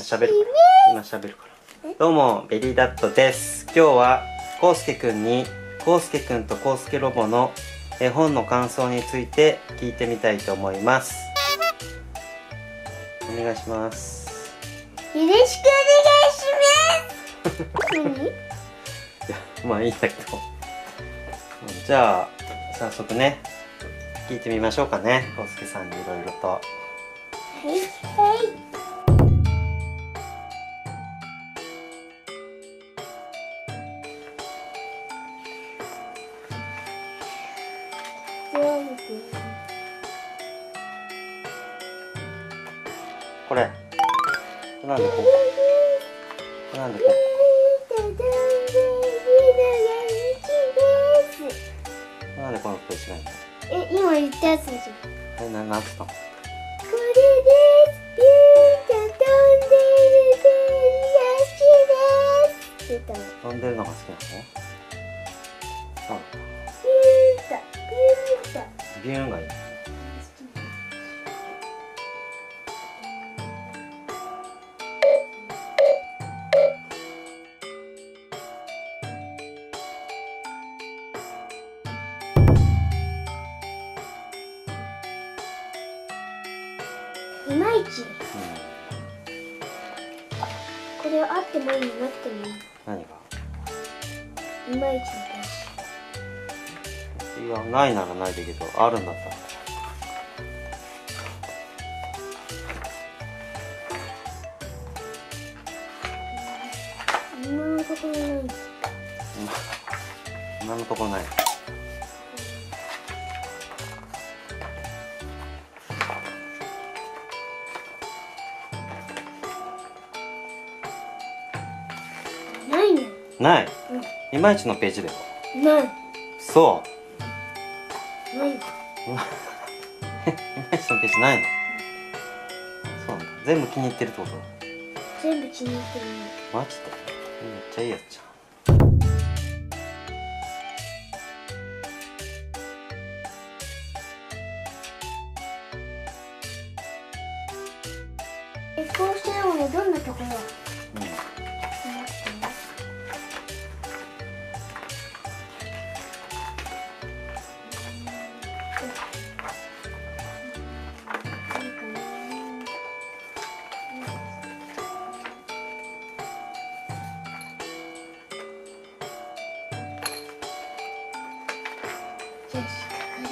喋るから。どうもベリーダットです。今日はコウスケくんにコウスケくんとコウスケロボの絵本の感想について聞いてみたいと思います。お願いします。 よろしくお願いします。何？ いや、まあいいんだけど、じゃあ早速ね聞いてみましょうかね、コウスケさんにいろいろと。 はいはい。 これなんでこうなんでこうなんでこのページないの？ 今言ったやつでしょ。 なんつったの？ これです。ビューンと飛んでいるペンヤシです。って言ったの。 飛んでるのが好きなの？そうビューンとビューンと。 ビューンがいい。 いまいち。これはあってもいい、なくてもいい。 何が？ いまいちのいや、ないならないでいいけど、あるんだったら。 今のところない。 今のところない。 ないね。 ない。いまいちのページだよ。 ない。 そない。 う。いまいちのページないの。そうなんだ。全部気に入ってるってこと？ 全部気に入ってるね。 マジで？めっちゃいいやつじゃん。 こうしてるのどんなところ？よし、こ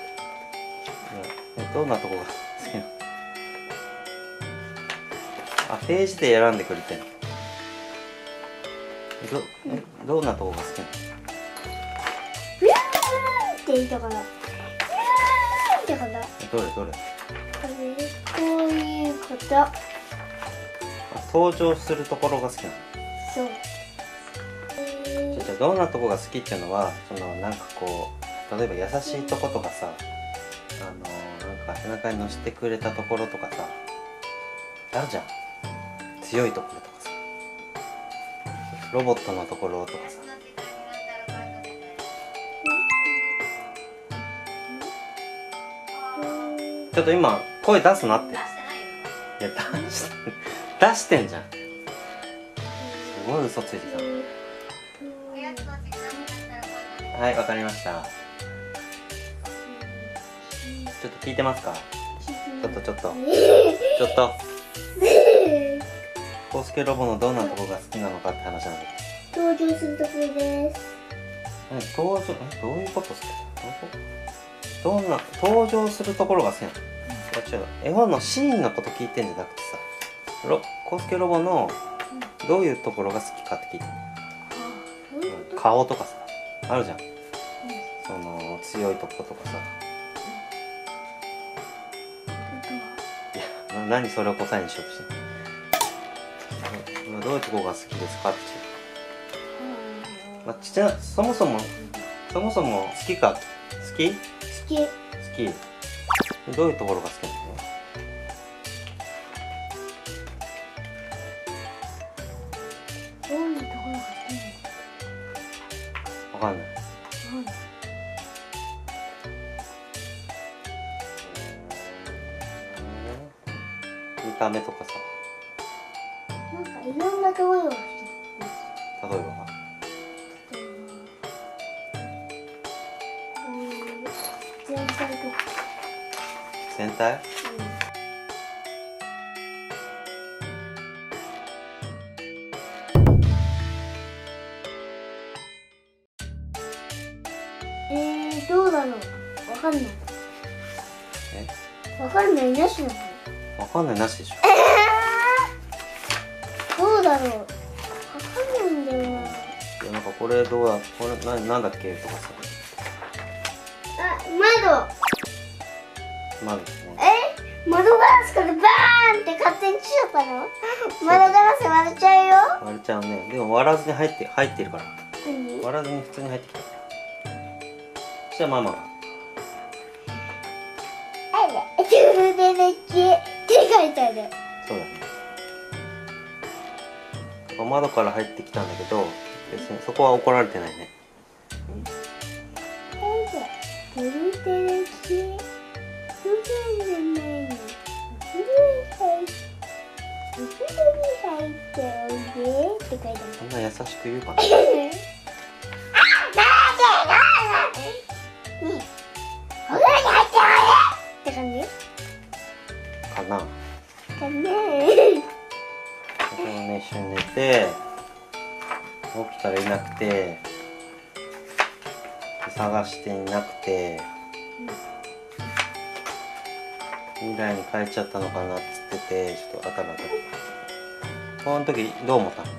れ。 どんなとこが好きなの？あ、ページで選んでくれてんの？どんなとこが好きなの？ ビューンって言いたから。ビューンってから。 どれ？ こういうこと。 登場するところが好きなの？ そう。 じゃあどんなとこが好きっていうのは、なんかこう例えば優しいとことかさ、なんか背中に乗せてくれたところとかさあるじゃん。強いところとかさ、ロボットのところとかさ。ちょっと今声出すなって。いや、出してんじゃん。すごい嘘ついてきた。はい、わかりました。ちょっと聞いてますか？ちょっとコウスケロボのどんなとこが好きなのかって話なんだけ登場するところです。 どういうことですか？登場するところが好きなの？違う、絵本のシーンのこと聞いてんじゃなくてさ、コウスケロボのどういうところが好きかって聞いてんの。顔とかさあるじゃん。強いとことかさ。いや、何それを答えにしようとしてんの？どういうとこが好きですかって。そもそも好きか？好き？ 好き。 好き。どういうところが好きなの？ どんなところが好きなの？ わかんない。見た目とかさ。 いろんなところが好きです。 例えば全体とか。 全体？ どうだろう。わかんない。わかんないなしなの。 わかんないなしでしょ。 どうだろう。わかんないんだよな。 いやなんかこれどうだ、これなんだっけとかさ。窓ですね。 窓ガラスからバーンって勝手に来ちゃったの？窓ガラス割れちゃうよ。 割れちゃうね。でも割らずに入ってるから。 何？ 割らずに普通に入ってきた。じゃあママが。 あら、手でねって書いてある。 そうだね。窓から入ってきたんだけど、別にそこは怒られてないね。 てるてるき、不便じゃないの。お風呂に入っておいでって書いてある。 そんな優しく言うかな。 お風呂に入っておいでって感じ？ かな。 かね。 でもね、一緒に寝て起きたらいなくて、探していなくて、未来に帰っちゃったのかなっつってて、ちょっと頭がこの時どう思った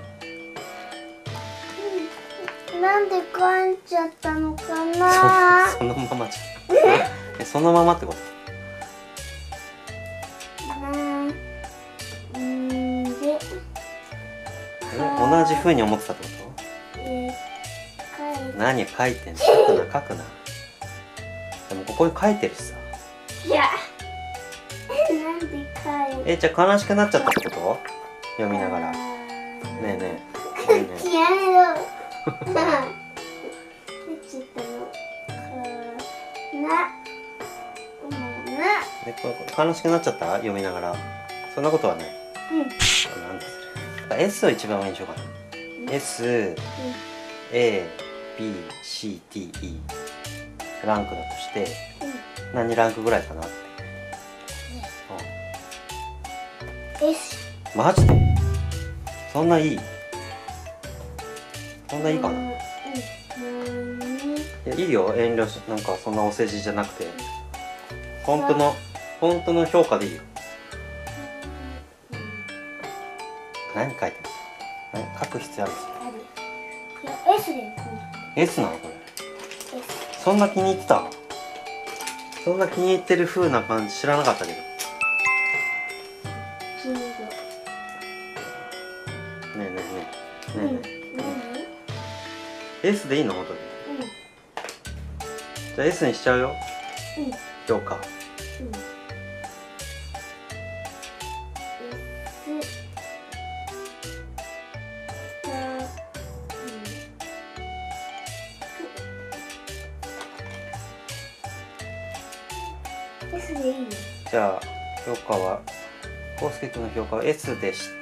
の？ なんで帰っちゃったのかな。 そのままじゃん。そのままってこと？同じ風に思ってたってこと？何書いてんの？書くな。でもここに書いてるしさ。 いや、なんで書いじゃあ悲しくなっちゃったってこと？読みながら。ねえねえ。ねえねえ。 やめろ。なあ。出ちゃったのかな。もうな。 で悲しくなっちゃった？読みながら。そんなことはない。なんだそれ。S を一番上にしようかな。S、A、B、C、D、E ランクだとして、何ランクぐらいかなって。 S。 マジで？そんないい？そんないいかな？いや、いいよ、遠慮し、なんかそんなお世辞じゃなくて、本当の評価でいいよ。何書いてるの？書く必要あるんですよ。 いや、S で。 S なのこれ？ S。 そんな気に入ってた？そんな気に入ってる風な感じ知らなかったけど。 黄色。 ねえねえねえねえねえ。S でいいの本当に？じゃあ S にしちゃうよ。評価。 S でいいの？ じゃあ評価は、こうすけくんの評価は S でした。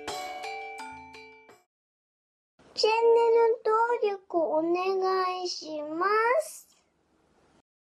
チャンネル登録お願いします。